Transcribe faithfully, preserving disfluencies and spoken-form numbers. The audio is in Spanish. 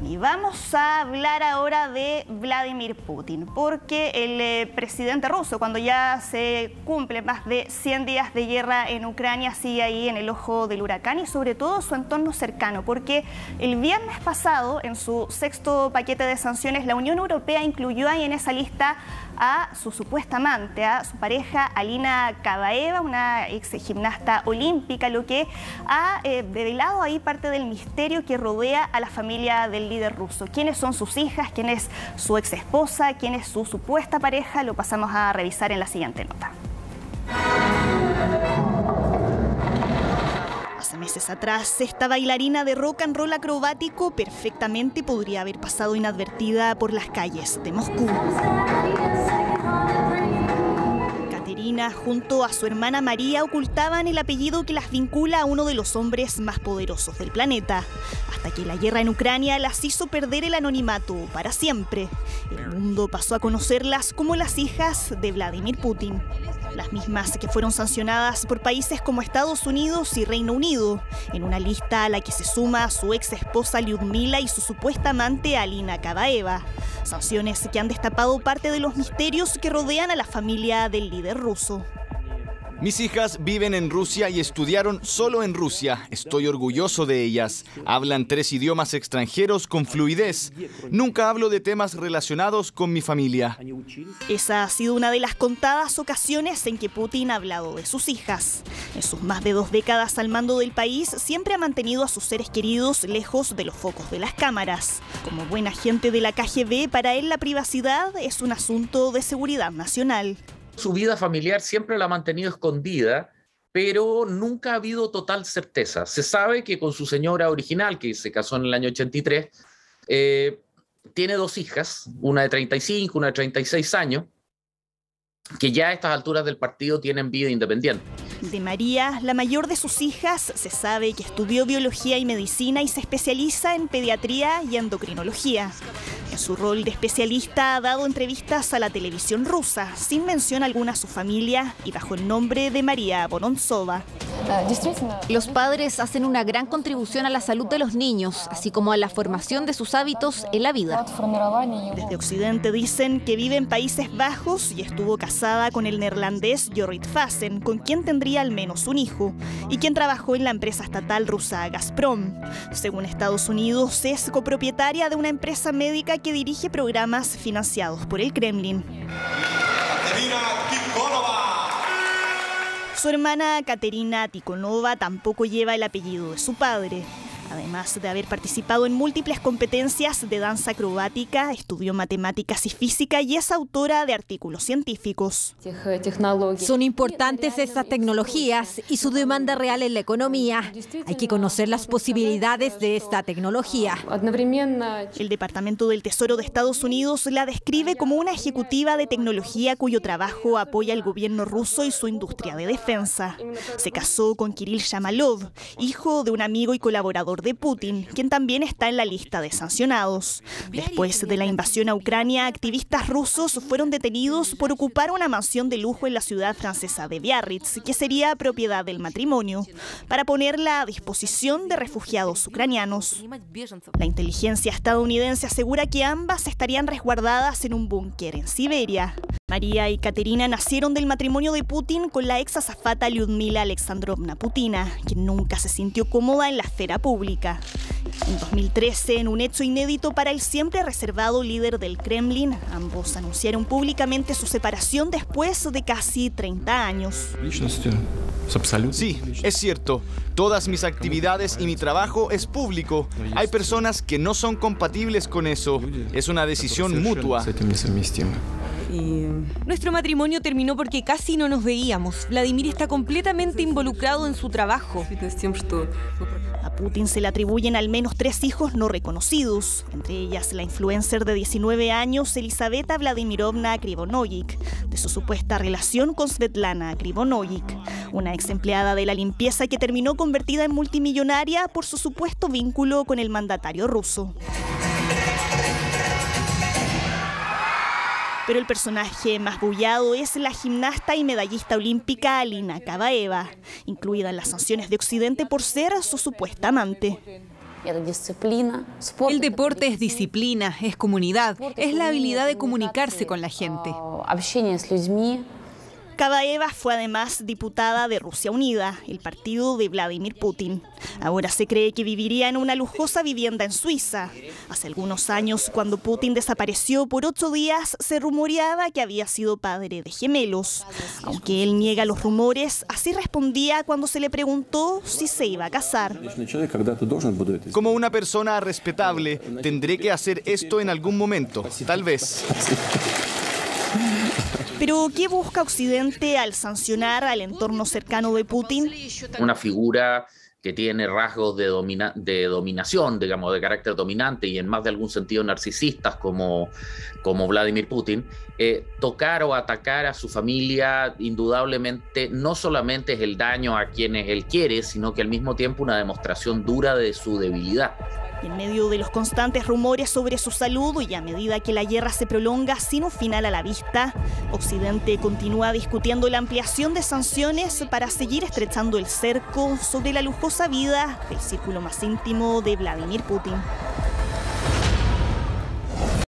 Y vamos a hablar ahora de Vladimir Putin, porque el eh, presidente ruso, cuando ya se cumplen más de cien días de guerra en Ucrania, sigue ahí en el ojo del huracán y sobre todo su entorno cercano, porque el viernes pasado, en su sexto paquete de sanciones, la Unión Europea incluyó ahí en esa lista a su supuesta amante, a su pareja Alina Kabaeva, una ex gimnasta olímpica, lo que ha eh, develado ahí parte del misterio que rodea a la familia del líder ruso. ¿Quiénes son sus hijas? ¿Quién es su ex esposa? ¿Quién es su supuesta pareja? Lo pasamos a revisar en la siguiente nota. Hace meses atrás, esta bailarina de rock and roll acrobático perfectamente podría haber pasado inadvertida por las calles de Moscú. Caterina, junto a su hermana María, ocultaban el apellido que las vincula a uno de los hombres más poderosos del planeta, hasta que la guerra en Ucrania las hizo perder el anonimato para siempre. El mundo pasó a conocerlas como las hijas de Vladimir Putin, las mismas que fueron sancionadas por países como Estados Unidos y Reino Unido, en una lista a la que se suma su ex esposa Lyudmila y su supuesta amante Alina Kabaeva. Sanciones que han destapado parte de los misterios que rodean a la familia del líder ruso. Mis hijas viven en Rusia y estudiaron solo en Rusia. Estoy orgulloso de ellas. Hablan tres idiomas extranjeros con fluidez. Nunca hablo de temas relacionados con mi familia. Esa ha sido una de las contadas ocasiones en que Putin ha hablado de sus hijas. En sus más de dos décadas al mando del país, siempre ha mantenido a sus seres queridos lejos de los focos de las cámaras. Como buen agente de la K G B, para él la privacidad es un asunto de seguridad nacional. Su vida familiar siempre la ha mantenido escondida, pero nunca ha habido total certeza. Se sabe que con su señora original, que se casó en el año ochenta y tres, eh, tiene dos hijas, una de treinta y cinco, una de treinta y seis años, que ya a estas alturas del partido tienen vida independiente. De María, la mayor de sus hijas, se sabe que estudió biología y medicina y se especializa en pediatría y endocrinología. En su rol de especialista ha dado entrevistas a la televisión rusa, sin mención alguna a su familia y bajo el nombre de María Vorontsova. Los padres hacen una gran contribución a la salud de los niños, así como a la formación de sus hábitos en la vida. Desde Occidente dicen que vive en Países Bajos y estuvo casada con el neerlandés Jorrit Fassen, con quien tendría al menos un hijo, y quien trabajó en la empresa estatal rusa Gazprom. Según Estados Unidos, es copropietaria de una empresa médica que dirige programas financiados por el Kremlin. Su hermana Katerina Tikhonova tampoco lleva el apellido de su padre. Además de haber participado en múltiples competencias de danza acrobática, estudió matemáticas y física y es autora de artículos científicos. Son importantes estas tecnologías y su demanda real en la economía. Hay que conocer las posibilidades de esta tecnología. El Departamento del Tesoro de Estados Unidos la describe como una ejecutiva de tecnología cuyo trabajo apoya al gobierno ruso y su industria de defensa. Se casó con Kirill Shamalov, hijo de un amigo y colaborador de Putin, quien también está en la lista de sancionados. Después de la invasión a Ucrania, activistas rusos fueron detenidos por ocupar una mansión de lujo en la ciudad francesa de Biarritz, que sería propiedad del matrimonio, para ponerla a disposición de refugiados ucranianos. La inteligencia estadounidense asegura que ambas estarían resguardadas en un búnker en Siberia. María y Katerina nacieron del matrimonio de Putin con la ex azafata Lyudmila Alexandrovna Putina, quien nunca se sintió cómoda en la esfera pública. En dos mil trece, en un hecho inédito para el siempre reservado líder del Kremlin, ambos anunciaron públicamente su separación después de casi treinta años. Sí, es cierto. Todas mis actividades y mi trabajo es público. Hay personas que no son compatibles con eso. Es una decisión mutua. Nuestro matrimonio terminó porque casi no nos veíamos. Vladimir está completamente involucrado en su trabajo. A Putin se le atribuyen al menos tres hijos no reconocidos, entre ellas la influencer de diecinueve años Elizaveta Vladimirovna Krivonoyik, de su supuesta relación con Svetlana Krivonoyik, una ex empleada de la limpieza que terminó convertida en multimillonaria por su supuesto vínculo con el mandatario ruso. Pero el personaje más bullado es la gimnasta y medallista olímpica Alina Kabaeva, incluida en las sanciones de Occidente por ser su supuesta amante. El deporte es disciplina, es comunidad, es la habilidad de comunicarse con la gente. Kabaeva fue además diputada de Rusia Unida, el partido de Vladimir Putin. Ahora se cree que viviría en una lujosa vivienda en Suiza. Hace algunos años, cuando Putin desapareció por ocho días, se rumoreaba que había sido padre de gemelos. Aunque él niega los rumores, así respondía cuando se le preguntó si se iba a casar. Como una persona respetable, tendré que hacer esto en algún momento, tal vez. Pero, ¿qué busca Occidente al sancionar al entorno cercano de Putin? Una figura que tiene rasgos de, domina de dominación, digamos, de carácter dominante y en más de algún sentido narcisistas como, como Vladimir Putin, eh, tocar o atacar a su familia indudablemente no solamente es el daño a quienes él quiere, sino que al mismo tiempo una demostración dura de su debilidad. En medio de los constantes rumores sobre su salud y a medida que la guerra se prolonga sin un final a la vista, Occidente continúa discutiendo la ampliación de sanciones para seguir estrechando el cerco sobre la lujosa vida del círculo más íntimo de Vladimir Putin.